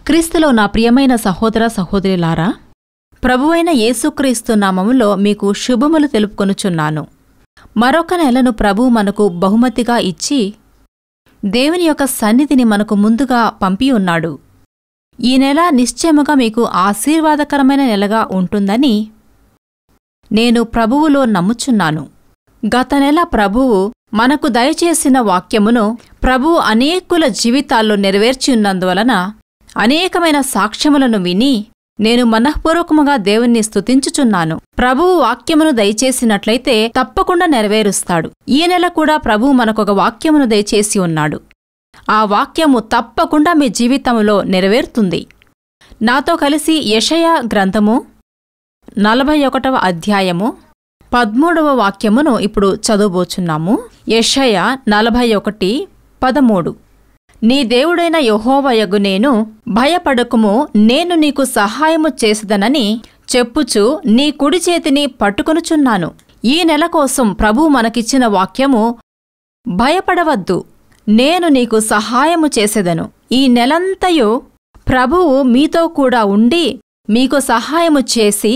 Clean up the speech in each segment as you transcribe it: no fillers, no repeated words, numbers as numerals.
క్రీస్తులో నా ప్రియమైన సహోదర సహోదరులారా, ప్రభువైన యేసుక్రీస్తు నామములో మీకు శుభములు తెలుపుకొనుచున్నాను. మరొక నెలను ప్రభువు మనకు బహుమతిగా ఇచ్చి దేవుని యొక్క సన్నిధిని మనకు ముందుగా పంపియున్నాడు. ఈ నెల నిశ్చయముగా మీకు ఆశీర్వాదకరమైన నెలగా ఉంటుందని నేను ప్రభువులో నమ్ముచున్నాను. గత నెల ప్రభువు మనకు దయచేసిన వాక్యమును ప్రభువు అనేకుల జీవితాల్లో నెరవేర్చియున్నందువలన అనేకమైన సాక్ష్యములను విని నేను మనఃపూర్వకముగా దేవుణ్ణి స్తుతించుచున్నాను. ప్రభువు వాక్యమును దయచేసినట్లయితే తప్పకుండా నెరవేరుస్తాడు. ఈ నెల కూడా ప్రభువు మనకొక వాక్యమును దయచేసి ఉన్నాడు. ఆ వాక్యము తప్పకుండా మీ జీవితంలో నెరవేరుతుంది. నాతో కలిసి యెషయా గ్రంథము 41వ అధ్యాయము 13వ వాక్యమును ఇప్పుడు చదువుబోచున్నాము. యెషయా 41:13. నీ దేవుడైన యెహోవాయగు నేను భయపడకుము, నేను నీకు సహాయము చేసదనని చెప్పుచు నీ కుడి చేతిని పట్టుకొనుచున్నాను. ఈ నెల కోసం ప్రభువు మనకిచ్చిన వాక్యము, భయపడవద్దు, నేను నీకు సహాయము చేసెదను. ఈ నెలంతయు ప్రభువు మీతో కూడా ఉండి మీకు సహాయము చేసి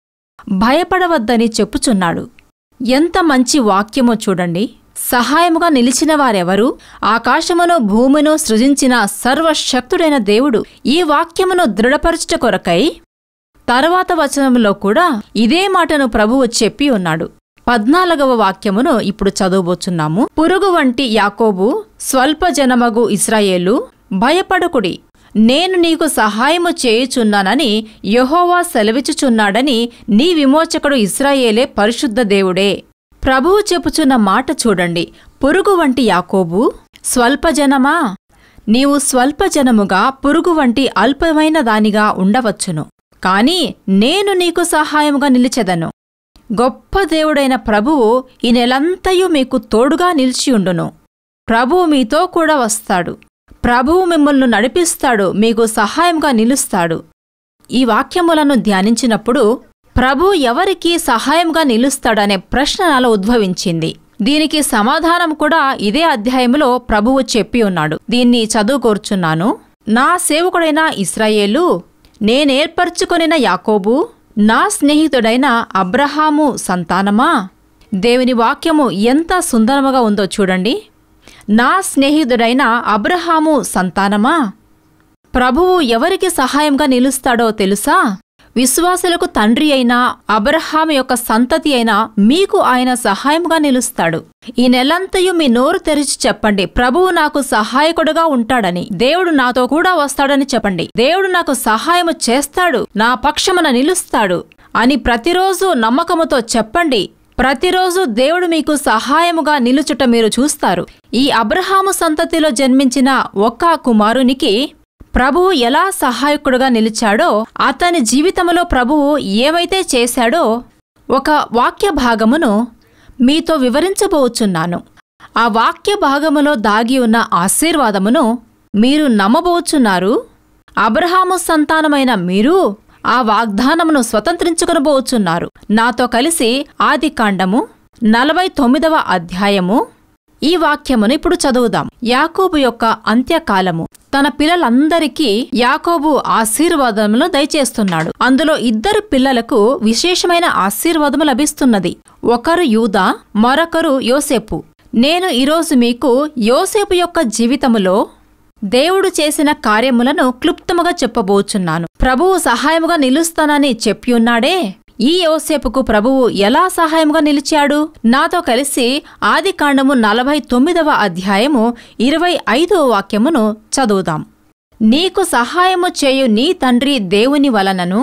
భయపడవద్దని చెప్పుచున్నాడు. ఎంత మంచి వాక్యమో చూడండి. సహాయముగా నిలిచిన వారెవరు? ఆకాశమును భూమిను సృజించిన సర్వశక్తుడైన దేవుడు. ఈ వాక్యమును దృఢపరచుట కొరకై తరువాత వచనములో కూడా ఇదే మాటను ప్రభువు చెప్పి ఉన్నాడు. 14వ వాక్యమును ఇప్పుడు చదువుబోచున్నాము. పురుగు వంటి యాకోబు, స్వల్ప జనమగు ఇశ్రాయేలు, భయపడకుడి, నేను నీకు సహాయము చేయుచున్నానని యెహోవా సెలవిచ్చుచున్నాడని నీ విమోచకుడు ఇశ్రాయేలే పరిశుద్ధ దేవుడే. ప్రభువు చెప్పుచున్న మాట చూడండి. పురుగు వంటి యాకోబు, స్వల్పజనమా, నీవు స్వల్పజనముగా పురుగు వంటి అల్పమైన దానిగా ఉండవచ్చును, కాని నేను నీకు సహాయముగా నిలిచెదను. గొప్ప దేవుడైన ప్రభువు ఈ నెలంతయు మీకు తోడుగా నిలిచియుండును. ప్రభువు మీతో కూడా వస్తాడు. ప్రభువు మిమ్మల్ని నడిపిస్తాడు, మీకు సహాయంగా నిలుస్తాడు. ఈ వాక్యములను ధ్యానించినప్పుడు ప్రభువు ఎవరికి సహాయంగా నిలుస్తాడనే ప్రశ్న నాలో ఉద్భవించింది. దీనికి సమాధానం కూడా ఇదే అధ్యాయములో ప్రభువు చెప్పి ఉన్నాడు. దీన్ని చదువుకోర్చున్నాను. నా సేవకుడైన ఇశ్రాయేలు, నేనేర్పరచుకొనిన యాకోబు, నా స్నేహితుడైన అబ్రహాము సంతానమా. దేవుని వాక్యము ఎంత సుందరముగా ఉందో చూడండి. నా స్నేహితుడైన అబ్రహాము సంతానమా. ప్రభువు ఎవరికి సహాయంగా నిలుస్తాడో తెలుసా? విశ్వాసులకు తండ్రి అయిన అబ్రహాము యొక్క సంతతి అయిన మీకు ఆయన సహాయముగా నిలుస్తాడు. ఈ నెలంతయు మీ నోరు తెరిచి చెప్పండి, ప్రభువు నాకు సహాయకుడుగా ఉంటాడని, దేవుడు నాతో కూడా వస్తాడని చెప్పండి. దేవుడు నాకు సహాయము చేస్తాడు, నా పక్షమున నిలుస్తాడు అని ప్రతిరోజు నమ్మకముతో చెప్పండి. ప్రతిరోజు దేవుడు మీకు సహాయముగా నిలుచుట మీరు చూస్తారు. ఈ అబ్రహాము సంతతిలో జన్మించిన ఒక్క కుమారునికి ప్రభువు ఎలా సహాయకుడుగా నిలిచాడో, అతని జీవితంలో ప్రభువు ఏమైతే చేశాడో ఒక వాక్య భాగమును మీతో వివరించబోచున్నాను. ఆ వాక్య భాగములో దాగి ఉన్న ఆశీర్వాదమును మీరు నమ్మబోచున్నారు. అబ్రహాము సంతానమైన మీరు ఆ వాగ్దానమును స్వతంత్రించుకొనబోచున్నారు. నాతో కలిసి ఆదికాండము 49వ అధ్యాయము ఈ వాక్యమును ఇప్పుడు చదువుదాం. యాకోబు యొక్క అంత్యకాలము. తన పిల్లలందరికీ యాకోబు ఆశీర్వాదములు దయచేస్తున్నాడు. అందులో 2 పిల్లలకు విశేషమైన ఆశీర్వాదము లభిస్తున్నది. ఒకరు యూదా, మరొకరు యోసేపు. నేను ఈరోజు మీకు యోసేపు యొక్క జీవితములో దేవుడు చేసిన కార్యములను క్లుప్తముగా చెప్పబోచున్నాను. ప్రభువు సహాయముగా నిలుస్తానని చెప్పియున్నాడే, ఈ యోసేపుకు ప్రభువు ఎలా సహాయముగా నిలిచాడు? నాతో కలిసి ఆదికాండము 49వ అధ్యాయము 25వ వాక్యమును చదువుదాం. నీకు సహాయము చేయు నీ తండ్రి దేవుని వలనను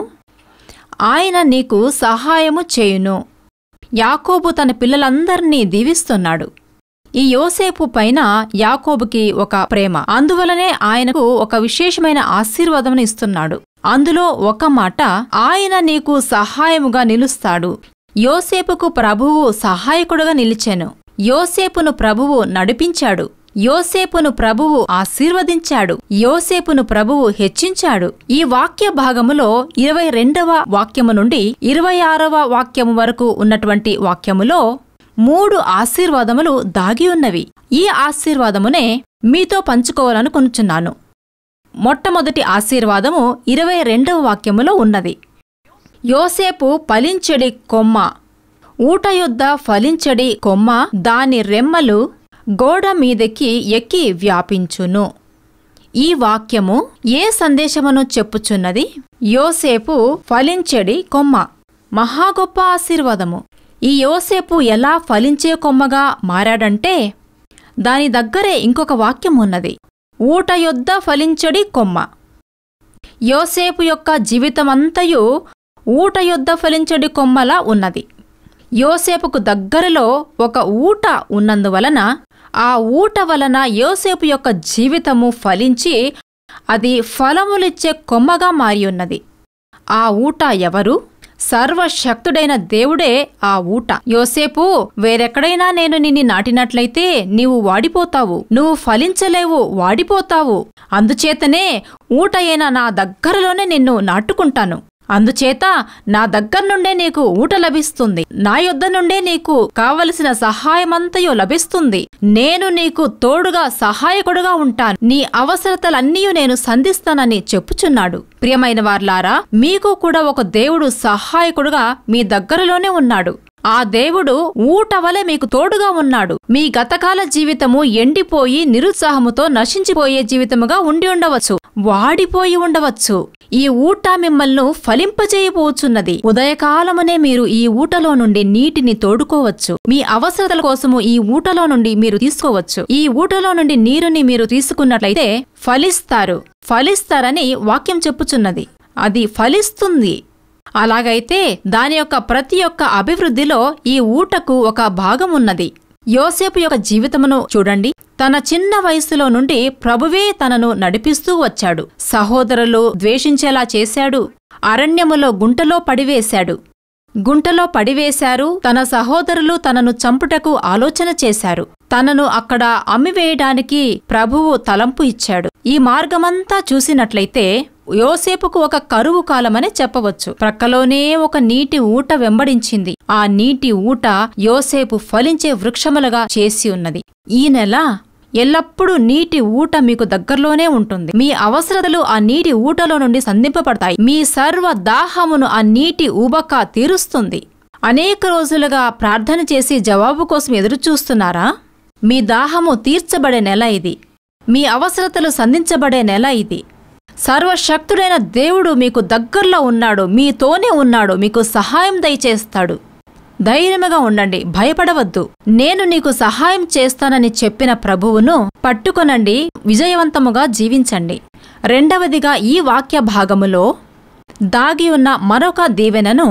ఆయన నీకు సహాయము చేయును. యాకోబు తన పిల్లలందర్నీ దీవిస్తున్నాడు. ఈ యోసేపు పైన యాకోబుకి ఒక ప్రేమ, అందువలనే ఆయనకు ఒక విశేషమైన ఆశీర్వాదమును ఇస్తున్నాడు. అందులో ఒక మాట, ఆయన నీకు సహాయముగా నిలుస్తాడు. యోసేపుకు ప్రభువు సహాయకుడుగా నిలిచెను. యోసేపును ప్రభువు నడిపించాడు. యోసేపును ప్రభువు ఆశీర్వదించాడు. యోసేపును ప్రభువు హెచ్చించాడు. ఈ వాక్య భాగములో 22వ వాక్యము నుండి 26వ వాక్యము వరకు ఉన్నటువంటి వాక్యములో 3 ఆశీర్వాదములు దాగి ఉన్నవి. ఈ ఆశీర్వాదమునే మీతో పంచుకోవాలనుకొనుచున్నాను. మొట్టమొదటి ఆశీర్వాదము 22వ వాక్యములో ఉన్నది. యోసేపు ఫలించెడి కొమ్మ, ఊట యొద్ద ఫలించెడి కొమ్మ, దాని రెమ్మలు గోడ మీదకి ఎక్కి వ్యాపించును. ఈ వాక్యము ఏ సందేశమును చెప్పుచున్నది? యోసేపు ఫలించెడి కొమ్మ, మహా గొప్ప ఆశీర్వాదము. ఈ యోసేపు ఎలా ఫలించే కొమ్మగా మారాడంటే దాని దగ్గరే ఇంకొక వాక్యం ఉన్నది, ఊట యొద్ద ఫలించెడి కొమ్మ. యోసేపు యొక్క జీవితమంతయు ఊట యొద్ద ఫలించెడి కొమ్మలా ఉన్నది. యోసేపుకు దగ్గరలో ఒక ఊట ఉన్నందువలన ఆ ఊట వలన యోసేపు యొక్క జీవితము ఫలించి అది ఫలములిచ్చే కొమ్మగా మారియున్నది. ఆ ఊట ఎవరు? సర్వశక్తుడైన దేవుడే ఆ ఊట. యోసేపు, వేరెక్కడైనా నేను నిన్ను నాటినట్లయితే నీవు వాడిపోతావు, నువ్వు ఫలించలేవు, వాడిపోతావు. అందుచేతనే ఊట అయిన నా దగ్గరలోనే నిన్ను నాటుకుంటాను. అందుచేత నా దగ్గర నుండే నీకు ఊట లభిస్తుంది, నా యొద్ద నుండే నీకు కావలసిన సహాయమంతయో లభిస్తుంది. నేను నీకు తోడుగా సహాయకుడుగా ఉంటాను, నీ అవసరతలన్నీ నేను సంధిస్తానని చెప్పుచున్నాడు. ప్రియమైన వార్లారా, మీకు కూడా ఒక దేవుడు సహాయకుడుగా మీ దగ్గరలోనే ఉన్నాడు. ఆ దేవుడు ఊట వలె మీకు తోడుగా ఉన్నాడు. మీ గతకాల జీవితము ఎండిపోయి నిరుత్సాహముతో నశించిపోయే జీవితముగా ఉండి ఉండవచ్చు, వాడిపోయి ఉండవచ్చు. ఈ ఊట మిమ్మల్ని ఫలింపజేయబోచున్నది. ఉదయకాలమునే మీరు ఈ ఊటలో నుండి నీటిని తోడుకోవచ్చు. మీ అవసరతల కోసము ఈ ఊటలో నుండి మీరు తీసుకోవచ్చు. ఈ ఊటలో నుండి నీరుని మీరు తీసుకున్నట్లయితే ఫలిస్తారని వాక్యం చెప్పుచున్నది. అది ఫలిస్తుంది. అలాగైతే దాని యొక్క ప్రతి ఒక్క అభివృద్ధిలో ఈ ఊటకు ఒక భాగమున్నది. యోసేపు యొక్క జీవితమును చూడండి. తన చిన్న వయసులో నుండి ప్రభువే తనను నడిపిస్తూ వచ్చాడు. సహోదరులు ద్వేషించేలా చేశాడు. అరణ్యములో గుంటలో పడివేశారు. తన సహోదరులు తనను చంపుటకు ఆలోచన చేశారు. తనను అక్కడ అమ్మివేయడానికి ప్రభువు తలంపు ఇచ్చాడు. ఈ మార్గమంతా చూసినట్లయితే యోసేపుకు ఒక కరువు కాలమని చెప్పవచ్చు. ప్రక్కలోనే ఒక నీటి ఊట వెంబడించింది. ఆ నీటి ఊట యోసేపు ఫలించే వృక్షములుగా చేసి ఉన్నది. ఈ నెల ఎల్లప్పుడూ నీటి ఊట మీకు దగ్గరలోనే ఉంటుంది. మీ అవసరతలు ఆ నీటి ఊటలో నుండి సంధింపబడతాయి. మీ సర్వ దాహమును ఆ నీటి ఊబక తీరుస్తుంది. అనేక రోజులుగా ప్రార్థన చేసి జవాబు కోసం ఎదురుచూస్తున్నారా? మీ దాహము తీర్చబడే నెల ఇది. మీ అవసరతలు సంధించబడే నెల ఇది. సర్వశక్తుడైన దేవుడు మీకు దగ్గరలో ఉన్నాడు, మీతోనే ఉన్నాడు, మీకు సహాయం దయచేస్తాడు. ధైర్యముగా ఉండండి, భయపడవద్దు. నేను నీకు సహాయం చేస్తానని చెప్పిన ప్రభువును పట్టుకొనండి, విజయవంతముగా జీవించండి. రెండవదిగా ఈ వాక్య భాగములో దాగి ఉన్న మరొక దీవెనను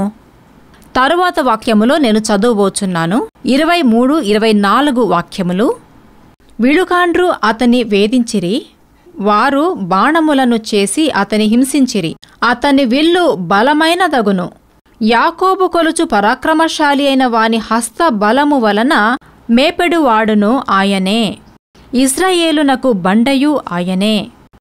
తరువాత వాక్యములో నేను చదువుబోచున్నాను. 23, 24 వాక్యములు. విలుకాండ్రు అతని వేధించిరి, వారు బాణములను చేసి అతని హింసించిరి. అతని విల్లు బలమైనదగును. యాకోబు కొలుచు పరాక్రమశాలి అయిన వాని హస్త బలము వలన మేపెడువాడును ఆయనే, ఇశ్రాయేలునకు బండయు ఆయనే.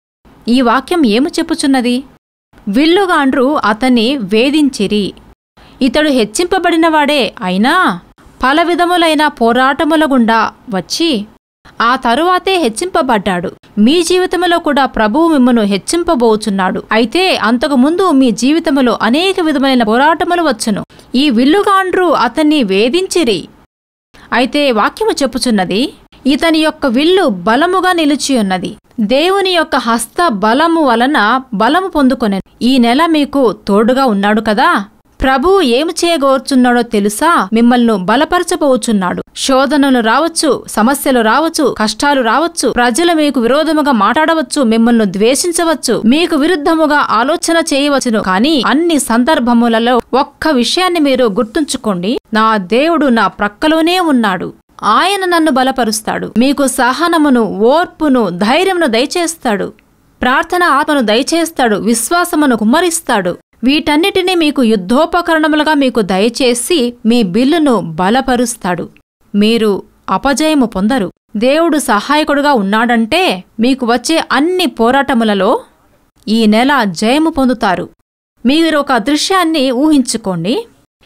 ఈ వాక్యం ఏము చెప్పుచున్నది? విల్లుగాండ్రు అతన్ని వేధించిరి. ఇతడు హెచ్చింపబడినవాడే అయినా పల విధములైన పోరాటముల గుండా వచ్చి ఆ తరువాతే హెచ్చింపబడ్డాడు. మీ జీవితంలో కూడా ప్రభువు మిమ్మను హెచ్చింపబోచున్నాడు. అయితే అంతకుముందు మీ జీవితంలో అనేక విధమైన పోరాటములు వచ్చును. ఈ విల్లుగాండ్రు అతన్ని వేధించిరి. అయితే వాక్యము చెప్పుచున్నది, ఇతని యొక్క విల్లు బలముగా నిలిచియున్నది. దేవుని యొక్క హస్త బలము వలన బలము పొందుకొనెను. ఈ నెల మీకు తోడుగా ఉన్నాడు కదా. ప్రభువు ఏమి చేయగోర్చున్నాడో తెలుసా? మిమ్మల్ని బలపరచబోచున్నాడు. శోధనలు రావచ్చు, సమస్యలు రావచ్చు, కష్టాలు రావచ్చు, ప్రజలు మీకు విరోధముగా మాట్లాడవచ్చు, మిమ్మల్ని ద్వేషించవచ్చు, మీకు విరుద్ధముగా ఆలోచన చేయవచ్చును. కానీ అన్ని సందర్భములలో ఒక్క విషయాన్ని మీరు గుర్తుంచుకోండి, నా దేవుడు నా ప్రక్కలోనే ఉన్నాడు. ఆయన నన్ను బలపరుస్తాడు. మీకు సహనమును, ఓర్పును, ధైర్యమును దయచేస్తాడు. ప్రార్థన ఆత్మను దయచేస్తాడు. విశ్వాసమును కుమ్మరిస్తాడు. వీటన్నిటినీ మీకు యుద్ధోపకరణములుగా మీకు దయచేసి మీ బిల్లును బలపరుస్తాడు. మీరు అపజయము పొందరు. దేవుడు సహాయకుడుగా ఉన్నాడంటే మీకు వచ్చే అన్ని పోరాటములలో ఈ నెల జయము పొందుతారు. మీరు ఒక దృశ్యాన్ని ఊహించుకోండి.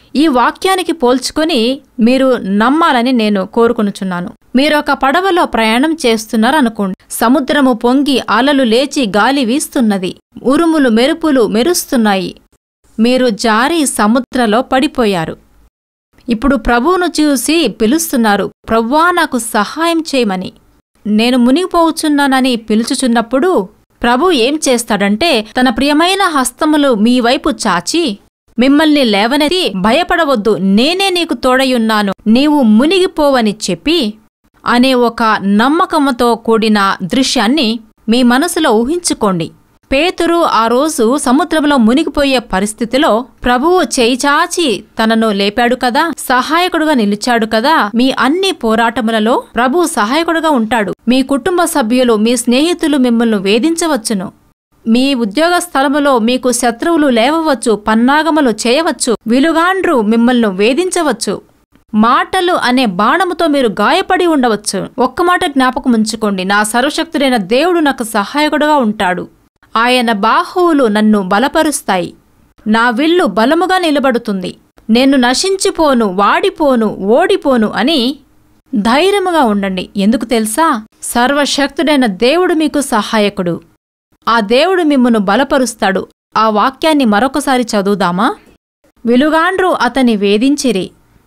ఈ వాక్యానికి పోల్చుకొని మీరు నమ్మాలని నేను కోరుకొనుచున్నాను. మీరొక పడవలో ప్రయాణం చేస్తున్నారనుకోండి. సముద్రము పొంగి అలలు లేచి గాలి వీస్తున్నది. ఉరుములు మెరుపులు మెరుస్తున్నాయి. మీరు జారి సముద్రలో పడిపోయారు. ఇప్పుడు ప్రభువును చూసి పిలుస్తున్నారు, ప్రభువా నాకు సహాయం చేయమని. నేను మునిగిపోవచ్చున్నానని పిలుచుచున్నప్పుడు ప్రభు ఏం చేస్తాడంటే తన ప్రియమైన హస్తములు మీ వైపు చాచి మిమ్మల్ని లేవనెత్తి, భయపడవద్దు, నేనే నీకు తోడయున్నాను, నీవు మునిగిపోవని చెప్పి అనే ఒక నమ్మకంతో కూడిన దృశ్యాన్ని మీ మనసులో ఊహించుకోండి. పేతురు ఆ రోజు సముద్రంలో మునిగిపోయే పరిస్థితిలో ప్రభువు చేయి చాచి తనను లేపాడు కదా, సహాయకుడుగా నిలిచాడు కదా. మీ అన్ని పోరాటములలో ప్రభువు సహాయకుడుగా ఉంటాడు. మీ కుటుంబ సభ్యులు, మీ స్నేహితులు మిమ్మల్ని వేధించవచ్చును. మీ ఉద్యోగ స్థలములో మీకు శత్రువులు లేవవచ్చు, పన్నాగములు చేయవచ్చు, విలుగాండ్రు మిమ్మల్ని వేధించవచ్చు. మాటలు అనే బాణముతో మీరు గాయపడి ఉండవచ్చు. ఒక్క మాట జ్ఞాపకం ఉంచుకోండి, నా సర్వశక్తుడైన దేవుడు నాకు సహాయకుడుగా ఉంటాడు. ఆయన బాహువులు నన్ను బలపరుస్తాయి. నా విల్లు బలముగా నిలబడుతుంది. నేను నశించిపోను, వాడిపోను, ఓడిపోను అని ధైర్యముగా ఉండండి. ఎందుకు తెలుసా? సర్వశక్తుడైన దేవుడు మీకు సహాయకుడు. ఆ దేవుడు మిమ్మును బలపరుస్తాడు. ఆ వాక్యాన్ని మరొకసారి చదువుదామా? విలుగాండ్రు అతని వేధించిరి,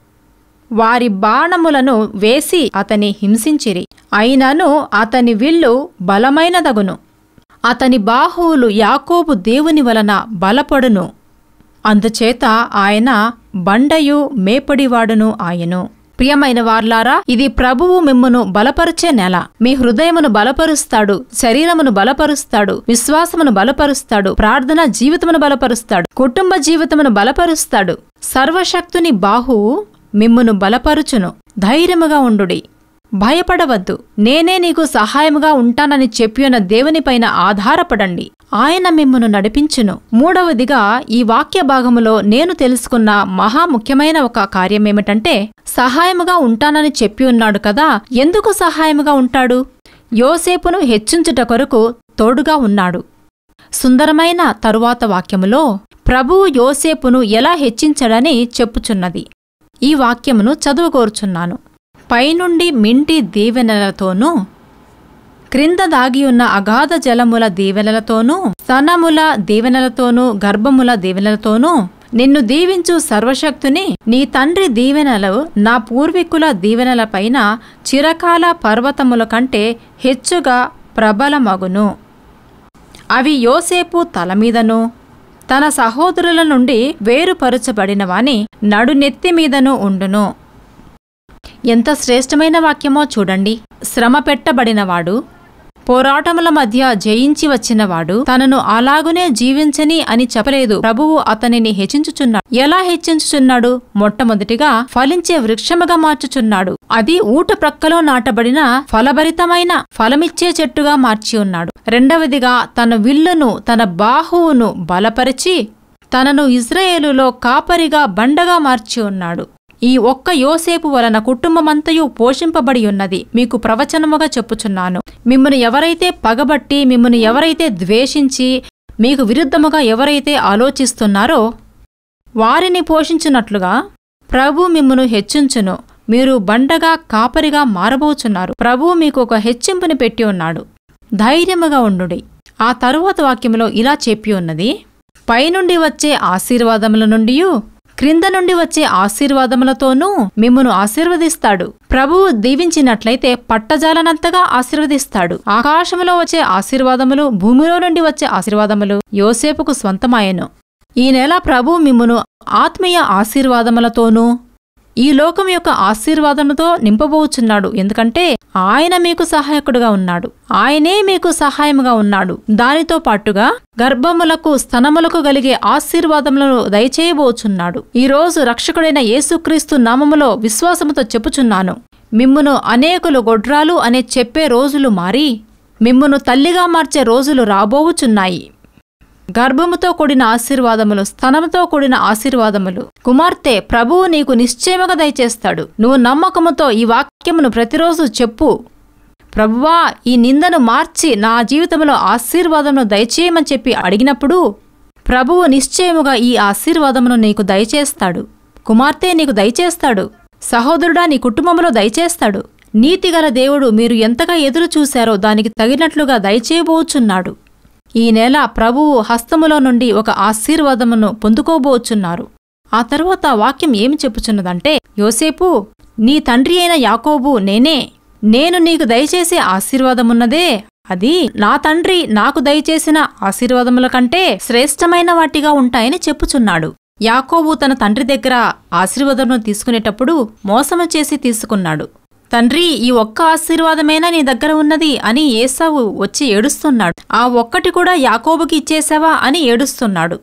వారి బాణములను వేసి అతని హింసించిరి. అయినను అతని విల్లు బలమైనదగును, అతని బాహువులు యాకోబు దేవుని వలన బలపడును. అందుచేత ఆయన బండయు మేపడివాడును ఆయను. ప్రియమైన వార్లారా, ఇది ప్రభువు మిమ్మును బలపరిచే నెల. మీ హృదయమును బలపరుస్తాడు, శరీరమును బలపరుస్తాడు, విశ్వాసమును బలపరుస్తాడు, ప్రార్థనా జీవితమును బలపరుస్తాడు, కుటుంబ జీవితమును బలపరుస్తాడు. సర్వశక్తుని బాహువు మిమ్మును బలపరుచును. ధైర్యముగా ఉండుడి, భయపడవద్దు, నేనే నీకు సహాయముగా ఉంటానని చెప్పిన దేవునిపైన ఆధారపడండి. ఆయన మిమ్మును నడిపించును. మూడవదిగా ఈ వాక్య భాగములో నేను తెలుసుకున్న మహాముఖ్యమైన ఒక కార్యమేమిటంటే, సహాయముగా ఉంటానని చెప్పి ఉన్నాడు కదా. ఎందుకు సహాయముగా ఉంటాడు? యోసేపును హెచ్చించుట కొరకు తోడుగా ఉన్నాడు. సుందరమైన తరువాత వాక్యములో ప్రభువు యోసేపును ఎలా హెచ్చించడని చెప్పుచున్నది. ఈ వాక్యమును చదువుకోరుచున్నాను. పైనుండి మింటి దీవెనలతోనూ, క్రింద దాగియున్న అగాధ జలముల దీవెనలతోనూ, స్తనముల దీవెనలతోనూ, గర్భముల దీవెనలతోనూ నిన్ను దీవించు సర్వశక్తుని నీ తండ్రి దీవెనలు నా పూర్వీకుల దీవెనలపైన చిరకాల పర్వతముల కంటే హెచ్చుగా ప్రబలమగును. అవి యోసేపు తలమీదను తన సహోదరుల నుండి వేరుపరచబడినవాని నడునెత్తిమీదను ఉండును. ఎంత శ్రేష్టమైన వాక్యమో చూడండి. శ్రమ పెట్టబడినవాడు, పోరాటముల మధ్య జయించి వచ్చినవాడు తనను అలాగునే జీవించని అని చెప్పలేదు. ప్రభువు అతనిని హెచ్చించుచున్నాడు. ఎలా హెచ్చించుచున్నాడు? మొట్టమొదటిగా ఫలించే వృక్షముగా మార్చుచున్నాడు. అది ఊట ప్రక్కలో నాటబడిన ఫలభరితమైన ఫలమిచ్చే చెట్టుగా మార్చి ఉన్నాడు. రెండవదిగా తన విల్లును, తన బాహువును బలపరిచి తనను ఇజ్రాయేలులో కాపరిగా బండగా మార్చి ఉన్నాడు. ఈ ఒక్క యోసేపు వలన కుటుంబమంతయు పోషింపబడి ఉన్నది. మీకు ప్రవచనముగా చెప్పుచున్నాను. మిమ్మును ఎవరైతే పగబట్టి, మిమ్మును ఎవరైతే ద్వేషించి, మీకు విరుద్ధముగా ఎవరైతే ఆలోచిస్తున్నారో వారిని పోషించున్నట్లుగా ప్రభు మిమ్మును హెచ్చించును. మీరు బండగా కాపరిగా మారబోచున్నారు. ప్రభువు మీకు ఒక హెచ్చింపుని పెట్టి ఉన్నాడు. ధైర్యముగా ఉండుడి. ఆ తరువాత వాక్యములో ఇలా చెప్పి ఉన్నది, పైనుండి వచ్చే ఆశీర్వాదముల నుండియు క్రింద నుండి వచ్చే ఆశీర్వాదములతోనూ మిమ్మును ఆశీర్వదిస్తాడు. ప్రభువు దీవించినట్లయితే పట్టజాలనంతగా ఆశీర్వదిస్తాడు. ఆకాశములో వచ్చే ఆశీర్వాదములు, భూమిలో నుండి వచ్చే ఆశీర్వాదములు యోసేపుకు స్వంతమాయెను. ఈ నెల ప్రభువు మిమ్మును ఆత్మీయ ఆశీర్వాదములతోనూ ఈ లోకం యొక్క ఆశీర్వాదముతో నింపబోచున్నాడు. ఎందుకంటే ఆయన మీకు సహాయకుడుగా ఉన్నాడు. ఆయనే మీకు సహాయముగా ఉన్నాడు. దానితో పాటుగా గర్భములకు, స్తనములకు కలిగే ఆశీర్వాదములను దయచేయబోచున్నాడు. ఈరోజు రక్షకుడైన యేసుక్రీస్తు నామములో విశ్వాసముతో చెప్పుచున్నాను, మిమ్మును అనేకులు గొడ్రాలు అనే చెప్పే రోజులు మారి మిమ్మును తల్లిగా మార్చే రోజులు రాబోవుచున్నాయి. గర్భముతో కూడిన ఆశీర్వాదములు, స్తనముతో కూడిన ఆశీర్వాదములు కుమార్తె ప్రభువు నీకు నిశ్చయముగా దయచేస్తాడు. నువ్వు నమ్మకముతో ఈ వాక్యమును ప్రతిరోజు చెప్పు. ప్రభువా, ఈ నిందను మార్చి నా జీవితంలో ఆశీర్వాదమును దయచేయమని చెప్పి అడిగినప్పుడు ప్రభువు నిశ్చయముగా ఈ ఆశీర్వాదమును నీకు దయచేస్తాడు. కుమార్తె నీకు దయచేస్తాడు. సహోదరుడా నీ కుటుంబంలో దయచేస్తాడు. నీతిగల దేవుడు మీరు ఎంతగా ఎదురు చూశారో దానికి తగినట్లుగా దయచేయబోచున్నాడు. ఈ నెల ప్రభువు హస్తములో నుండి ఒక ఆశీర్వాదమును పొందుకోబోచున్నారు. ఆ తరువాత వాక్యం ఏమి చెప్పుచున్నదంటే, యోసేపు, నీ తండ్రి అయిన యాకోబు నేను నీకు దయచేసే ఆశీర్వాదమున్నదే, అది నా తండ్రి నాకు దయచేసిన ఆశీర్వాదముల కంటే శ్రేష్టమైన వాటిగా ఉంటాయని చెప్పుచున్నాడు. యాకోబు తన తండ్రి దగ్గర ఆశీర్వాదమును తీసుకునేటప్పుడు మోసము చేసి తీసుకున్నాడు. తండ్రి, ఈ ఒక్క ఆశీర్వాదమేనా నీ దగ్గర ఉన్నది అని ఏసావు వచ్చి ఏడుస్తున్నాడు. ఆ ఒక్కటి కూడా యాకోబుకి ఇచ్చేశావా అని ఏడుస్తున్నాడు.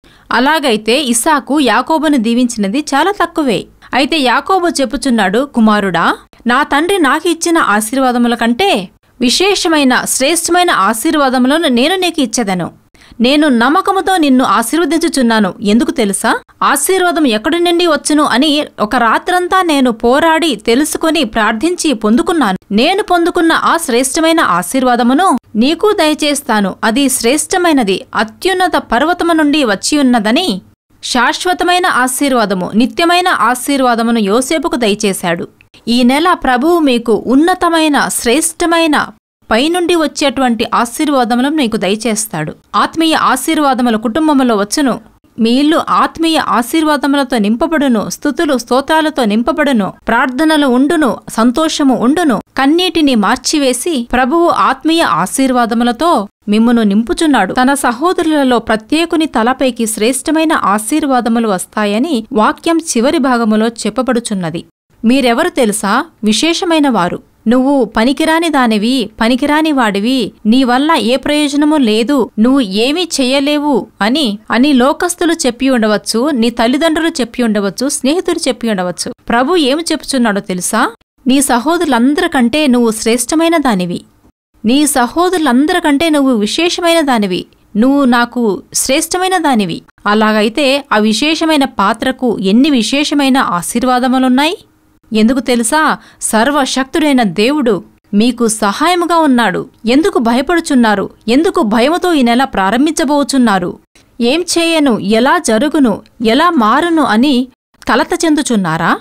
అలాగైతే ఇస్సాకు యాకోబును దీవించినది చాలా తక్కువే. అయితే యాకోబు చెప్పుచున్నాడు, కుమారుడా, నా తండ్రి నాకు ఇచ్చిన ఆశీర్వాదముల కంటే విశేషమైన శ్రేష్టమైన ఆశీర్వాదములను నేను నీకు ఇచ్చెదను. నేను నమ్మకముతో నిన్ను ఆశీర్వదించుచున్నాను. ఎందుకు తెలుసా? ఆశీర్వాదం ఎక్కడి నుండి వచ్చును అని ఒక రాత్రంతా నేను పోరాడి తెలుసుకొని ప్రార్థించి పొందుకున్నాను. నేను పొందుకున్న ఆ శ్రేష్టమైన ఆశీర్వాదమును నీకు దయచేస్తాను. అది శ్రేష్టమైనది, అత్యున్నత పర్వతము నుండి వచ్చియున్నదని. శాశ్వతమైన ఆశీర్వాదము, నిత్యమైన ఆశీర్వాదమును యోసేపుకు దయచేశాడు. ఈ నెల ప్రభువు మీకు ఉన్నతమైన శ్రేష్టమైన పైనుండి వచ్చేటువంటి ఆశీర్వాదములను మీకు దయచేస్తాడు. ఆత్మీయ ఆశీర్వాదముల కుటుంబములో వచ్చును. మీ ఇల్లు ఆత్మీయ ఆశీర్వాదములతో నింపబడును. స్తుతులు స్తోత్రాలతో నింపబడును. ప్రార్థనలు ఉండును. సంతోషము ఉండును. కన్నీటిని మార్చివేసి ప్రభువు ఆత్మీయ ఆశీర్వాదములతో మిమ్మును నింపుచున్నాడు. తన సహోదరులలో ప్రత్యేకుని తలపైకి శ్రేష్టమైన ఆశీర్వాదములు వస్తాయని వాక్యం చివరి భాగములో చెప్పబడుచున్నది. మీరెవరు తెలుసా? విశేషమైన వారు. నువ్వు పనికిరాని దానివి, పనికిరాని వాడివి, నీ వల్ల ఏ ప్రయోజనమూ లేదు, నువ్వు ఏమీ చెయ్యలేవు అని లోకస్తులు చెప్పి ఉండవచ్చు, నీ తల్లిదండ్రులు చెప్పి ఉండవచ్చు, స్నేహితులు చెప్పి ఉండవచ్చు. ప్రభు ఏమి చెప్పుచున్నాడో తెలుసా? నీ సహోదరులందరికంటే నువ్వు శ్రేష్టమైన దానివి. నీ సహోదరులందరికంటే నువ్వు విశేషమైన దానివి. నువ్వు నాకు శ్రేష్టమైన దానివి. అలాగైతే ఆ విశేషమైన పాత్రకు ఎన్ని విశేషమైన ఆశీర్వాదములున్నాయి? ఎందుకు తెలుసా? సర్వశక్తుడైన దేవుడు మీకు సహాయముగా ఉన్నాడు. ఎందుకు భయపడుచున్నారు? ఎందుకు భయముతో ఈ నెల ప్రారంభించబోచున్నారు? ఏం చేయను, ఎలా జరుగును, ఎలా మారును అని కలత చెందుచున్నారా?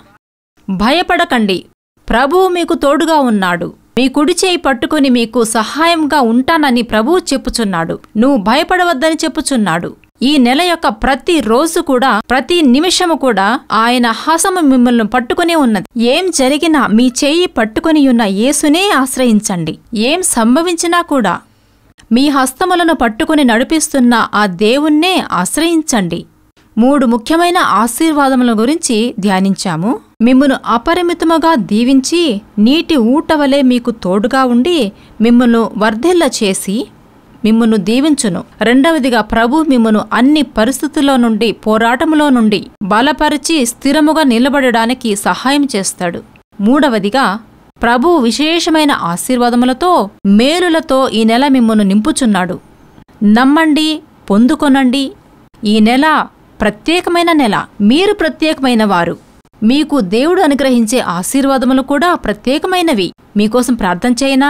భయపడకండి, ప్రభువు మీకు తోడుగా ఉన్నాడు. మీ కుడి చేయి పట్టుకుని మీకు సహాయంగా ఉంటానని ప్రభువు చెప్పుచున్నాడు. నువ్వు భయపడవద్దని చెప్పుచున్నాడు. ఈ నెల యొక్క ప్రతి రోజు కూడా, ప్రతి నిమిషము కూడా ఆయన హస్తము మిమ్మల్ని పట్టుకునే ఉన్నది. ఏం జరిగినా మీ చేయి పట్టుకుని ఉన్న యేసునే ఆశ్రయించండి. ఏం సంభవించినా కూడా మీ హస్తములను పట్టుకుని నడిపిస్తున్న ఆ దేవుణ్ణే ఆశ్రయించండి. 3 ముఖ్యమైన ఆశీర్వాదముల గురించి ధ్యానించాము. మిమ్మును అపరిమితముగా దీవించి నీటి ఊటవలే మీకు తోడుగా ఉండి మిమ్మును వర్ధిల్ల చేసి మిమ్మును దీవించును. రెండవదిగా, ప్రభు మిమ్మును అన్ని పరిస్థితుల్లో నుండి, పోరాటములో నుండి బలపరిచి స్థిరముగా నిలబడడానికి సహాయం చేస్తాడు. మూడవదిగా, ప్రభు విశేషమైన ఆశీర్వాదములతో, మేలులతో ఈ నెల మిమ్మును నింపుచున్నాడు. నమ్మండి, పొందుకొనండి. ఈ నెల ప్రత్యేకమైన నెల. మీరు ప్రత్యేకమైన వారు. మీకు దేవుడు అనుగ్రహించే ఆశీర్వాదములు కూడా ప్రత్యేకమైనవి. మీకోసం ప్రార్థన చేయనా?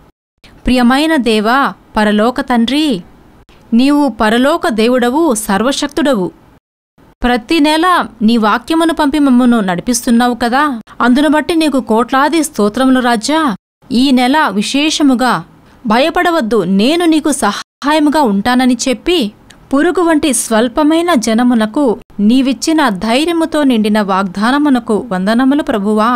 ప్రియమైన దేవా, పరలోక తండ్రి, నీవు పరలోక దేవుడవు, సర్వశక్తుడవు. ప్రతి నెల నీ వాక్యమును పంపి మమ్మను నడిపిస్తున్నావు కదా, అందును బట్టి నీకు కోట్లాది స్తోత్రములు రాజా. ఈ నెల విశేషముగా భయపడవద్దు, నేను నీకు సహాయముగా ఉంటానని చెప్పి పురుగు వంటి స్వల్పమైన జనమునకు నీవిచ్చిన ధైర్యముతో నిండిన వాగ్దానమునకు వందనములు ప్రభువా.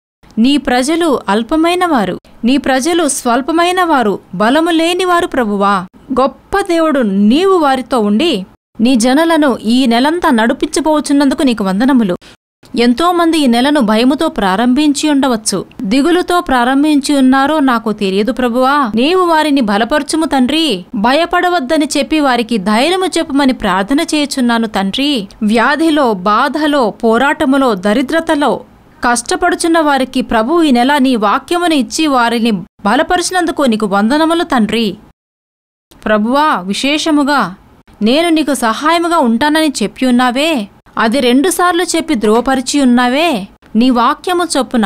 నీ ప్రజలు అల్పమైనవారు, నీ ప్రజలు స్వల్పమైనవారు, బలము లేనివారు ప్రభువా. గొప్ప దేవుడు నీవు వారితో ఉండి నీ జనులను ఈ నెలంతా నడిపించబోచున్నందుకు నీకు వందనములు. ఎంతోమంది ఈ నెలను భయముతో ప్రారంభించి ఉండవచ్చు, దిగులుతో ప్రారంభించి ఉన్నారో నాకు తెలియదు ప్రభువా. నీవు వారిని బలపరచుము తండ్రి. భయపడవద్దని చెప్పి వారికి ధైర్యము చెప్పుమని ప్రార్థన చేయుచున్నాను తండ్రి. వ్యాధిలో, బాధలో, పోరాటములో, దరిద్రతలో కష్టపడుచున్న వారికి ప్రభు ఈ నెల నీ వాక్యమును ఇచ్చి వారిని బలపరిచినందుకు నీకు వందనములు తండ్రి. ప్రభువా, విశేషముగా నేను నీకు సహాయముగా ఉంటానని చెప్పి ఉన్నావే, అది 2 సార్లు చెప్పి ధ్రువపరిచి ఉన్నావే. నీ వాక్యము చొప్పున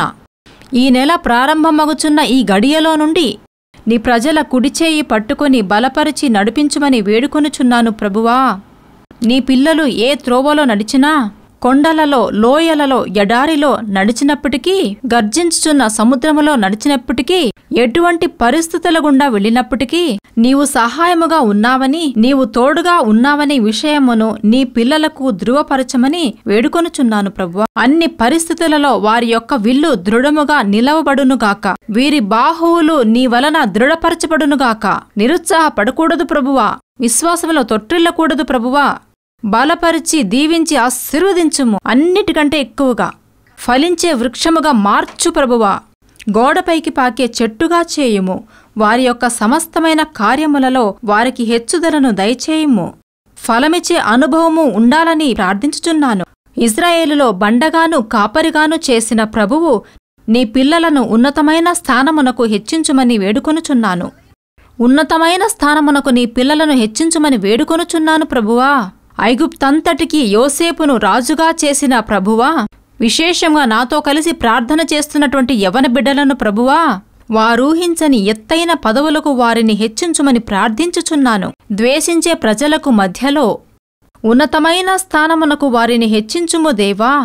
ఈ నెల ప్రారంభమగుచున్న ఈ గడియలో నుండి నీ ప్రజల కుడిచేయి పట్టుకొని బలపరిచి నడిపించుమని వేడుకొనుచున్నాను ప్రభువా. నీ పిల్లలు ఏ త్రోవలో నడిచినా కొండలలో, లోయలలో, ఎడారిలో నడిచినప్పటికీ, గర్జించుచున్న సముద్రములో నడిచినప్పటికీ, ఎటువంటి పరిస్థితుల గుండా వెళ్ళినప్పటికీ నీవు సహాయముగా ఉన్నావని, నీవు తోడుగా ఉన్నావని విషయమును నీ పిల్లలకు ధృవపరచమని వేడుకొనుచున్నాను ప్రభువా. అన్ని పరిస్థితులలో వారి యొక్క విల్లు దృఢముగా నిలవబడునుగాక. వీరి బాహువులు నీ వలన దృఢపరచబడునుగాక. నిరుత్సాహపడకూడదు ప్రభువా. విశ్వాసములో తొట్టిల్లకూడదు ప్రభువా. బలపరిచి దీవించి ఆశీర్వదించుము. అన్నిటికంటే ఎక్కువగా ఫలించే వృక్షముగా మార్చు ప్రభువా. గోడపైకి పాకే చెట్టుగా చేయుము. వారి యొక్క సమస్తమైన కార్యములలో వారికి హెచ్చుదలను దయచేయుము. ఫలమిచ్చే అనుభవము ఉండాలని ప్రార్థించుచున్నాను. ఇజ్రాయేలులో బండగాను కాపరిగాను చేసిన ప్రభువు నీ పిల్లలను ఉన్నతమైన స్థానమునకు హెచ్చించుమని వేడుకొనుచున్నాను. ఉన్నతమైన స్థానమునకు నీ పిల్లలను హెచ్చించుమని వేడుకొనుచున్నాను ప్రభువా. ఐగుప్తంతటికి యోసేపును రాజుగా చేసిన ప్రభువా, విశేషంగా నాతో కలిసి ప్రార్థన చేస్తున్నటువంటి యవన బిడ్డలను ప్రభువా, వారూహించని ఎత్తైన పదవులకు వారిని హెచ్చించుమని ప్రార్థించుచున్నాను. ద్వేషించే ప్రజలకు మధ్యలో ఉన్నతమైన స్థానమునకు వారిని హెచ్చించుము దేవా.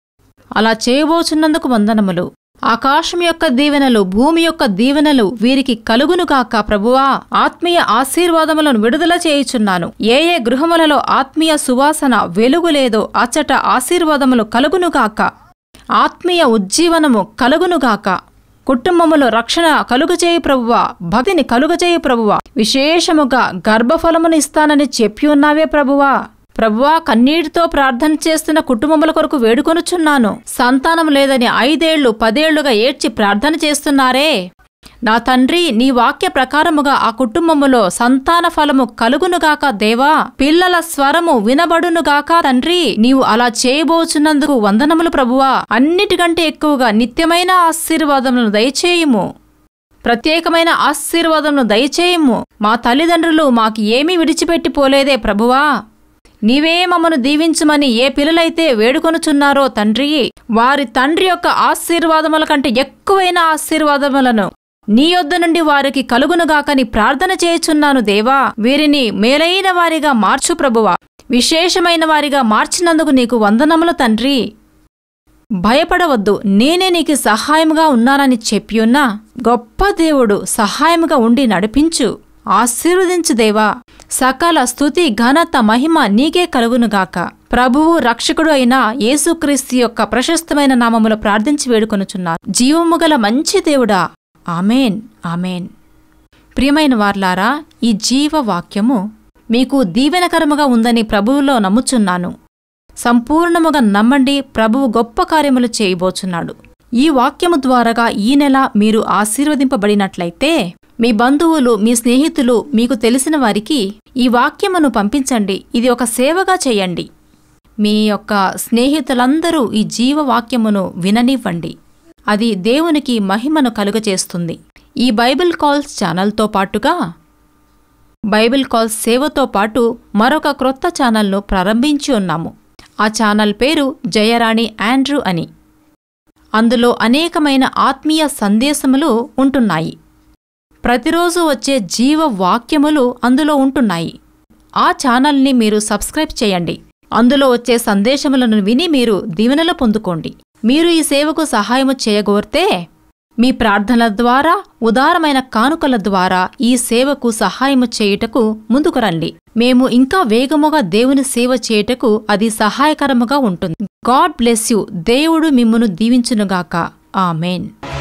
అలా చేయబోచున్నందుకు వందనములు. ఆకాశం యొక్క దీవెనలు, భూమి యొక్క దీవెనలు వీరికి కలుగునుగాక ప్రభువా. ఆత్మీయ ఆశీర్వాదములను విడుదల చేయుచున్నాను. ఏ ఏ గృహములలో ఆత్మీయ సువాసన వెలుగులేదో అచ్చట ఆశీర్వాదములు కలుగునుగాక. ఆత్మీయ ఉజ్జీవనము కలుగునుగాక. కుటుంబములో రక్షణ కలుగజేయు ప్రభువా. భక్తిని కలుగజేయు ప్రభువా. విశేషముగా గర్భఫలమును ఇస్తానని చెప్పి ఉన్నావే ప్రభువా. ప్రభువా, కన్నీటితో ప్రార్థన చేస్తున్న కుటుంబముల కొరకు వేడుకొనుచున్నాను. సంతానం లేదని 5 ఏళ్లు 10 ఏళ్లుగా ఏడ్చి ప్రార్థన చేస్తున్నారే నా తండ్రి, నీ వాక్య ప్రకారముగా ఆ కుటుంబములో సంతాన ఫలము కలుగునుగాక దేవా. పిల్లల స్వరము వినబడునుగాక తండ్రి. నీవు అలా చేయబోచున్నందుకు వందనములు ప్రభువా. అన్నిటికంటే ఎక్కువగా నిత్యమైన ఆశీర్వాదములను దయచేయుము. ప్రత్యేకమైన ఆశీర్వాదములను దయచేయుము. మా తల్లిదండ్రులు మాకు ఏమీ విడిచిపెట్టిపోలేదే ప్రభువా. నీవే మమ్మను దీవించుమని ఏ పిల్లలైతే వేడుకొనుచున్నారో తండ్రి, వారి తండ్రి యొక్క ఆశీర్వాదముల కంటే ఎక్కువైన ఆశీర్వాదములను నీ యొద్ద నుండి వారికి కలుగునుగాకని ప్రార్థన చేయుచున్నాను దేవా. వీరిని మేలైన వారిగా మార్చు ప్రభువా. విశేషమైన వారిగా మార్చినందుకు నీకు వందనములు తండ్రి. భయపడవద్దు, నేనే నీకు సహాయముగా ఉన్నానని చెప్పియున్నా గొప్ప దేవుడు సహాయముగా ఉండి నడిపించు. ఆశీర్వదించు దేవా. సకల స్తుతి ఘనత మహిమ నీకే కలుగునుగాక. ప్రభువు రక్షకుడు అయిన యేసుక్రీస్తు యొక్క ప్రశస్తమైన నామములో ప్రార్థించి వేడుకొనుచున్నారు. జీవముగల మంచి దేవుడా. ఆమేన్, ఆమేన్. ప్రియమైన వార్లారా, ఈ జీవవాక్యము మీకు దీవెనకరముగా ఉందని ప్రభువులో నమ్ముచున్నాను. సంపూర్ణముగా నమ్మండి. ప్రభువు గొప్ప కార్యములు చేయబోచున్నాడు. ఈ వాక్యము ద్వారాగా ఈ నెల మీరు ఆశీర్వదింపబడినట్లయితే మీ బంధువులు, మీ స్నేహితులు, మీకు తెలిసిన వారికి ఈ వాక్యమును పంపించండి. ఇది ఒక సేవగా చేయండి. మీ యొక్క స్నేహితులందరూ ఈ జీవవాక్యమును విననివ్వండి. అది దేవునికి మహిమను కలుగచేస్తుంది. ఈ బైబిల్ కాల్స్ ఛానల్తో పాటుగా బైబిల్ కాల్స్ సేవతో పాటు మరొక క్రొత్త ఛానల్ను ప్రారంభించి ఉన్నాము. ఆ ఛానల్ పేరు జయరాణి ఆండ్రూ అని. అందులో అనేకమైన ఆత్మీయ సందేశములు ఉంటున్నాయి. ప్రతిరోజు వచ్చే జీవవాక్యములు అందులో ఉంటున్నాయి. ఆ ఛానల్ని మీరు సబ్స్క్రైబ్ చేయండి. అందులో వచ్చే సందేశములను విని మీరు దీవెనలు పొందుకోండి. మీరు ఈ సేవకు సహాయము చేయగోరితే మీ ప్రార్థనల ద్వారా, ఉదారమైన కానుకల ద్వారా ఈ సేవకు సహాయము చేయుటకు ముందుకు రండి. మేము ఇంకా వేగముగా దేవుని సేవ చేయుటకు అది సహాయకరముగా ఉంటుంది. God bless you. దేవుడు మిమ్మును దీవించునుగాక. ఆమేన్.